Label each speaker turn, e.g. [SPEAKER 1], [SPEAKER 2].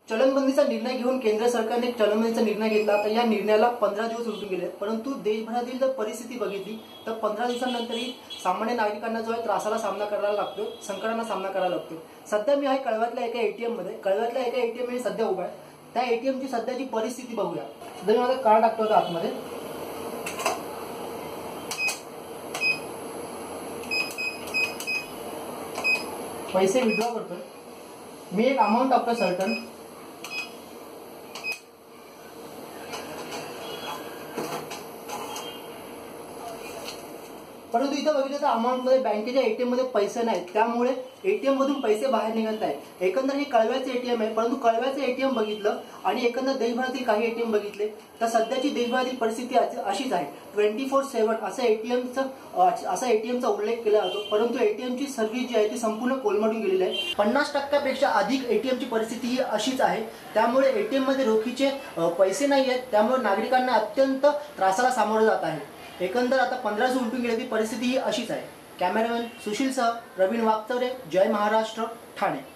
[SPEAKER 1] चलनबंदीचा निर्णय घेऊन केंद्र सरकारने चलनबंदीचा निर्णय घेतला, तर या निर्णयाला 15 दिवस उलटून गेले. परंतु देशभरातील जर परिस्थिती बघितली तर 15 दिवसांनंतरही सामान्य नागरिकांना जो आहे त्रासाला सामना करायला लागतो, संकटांना सामना करायला लागतो. सध्या मी आहे कळव्यातल्या एका एटीएम मध्ये, कळव्यातल्या एका एटीएम मध्ये सध्या उभा आहे. त्या एटीएमची सध्याची परिस्थिती बघूया. सध्या मी माझं कार्ड टाकतो आतमध्ये, पैसे विड्रॉ करतोय. मी एक अमाऊंट टाकतोय सर्टन. परंतु इथं बघितलं तर अमाऊंट मध्ये बँकेच्या एटीएम मध्ये पैसे नाहीत, त्यामुळे एटीएम मधून पैसे बाहेर निघत आहेत. एकंदर हे कळव्याचे एटीएम आहे, परंतु कळव्याचे एटीएम बघितलं आणि एकंदर देशभरातील काही एटीएम बघितले तर सध्याची देशभरातील परिस्थिती अशीच आहे. 24/7 असा एटीएमचा उल्लेख केला जातो, परंतु एटीएमची सर्व्हिस जी आहे ती संपूर्ण कोलमडून गेलेली आहे. 50% अधिक एटीएमची परिस्थिती ही अशीच आहे. त्यामुळे एटीएम मध्ये रोखीचे पैसे नाही आहेत, त्यामुळे नागरिकांना अत्यंत त्रासाला सामोरं जात आहे. एकंदर आता 15 दिवस उलटून गेली ती परिस्थिती ही अशीच आहे. कॅमेरामॅन सुशीलसह प्रवीण वागचौरे, जय महाराष्ट्र, ठाणे.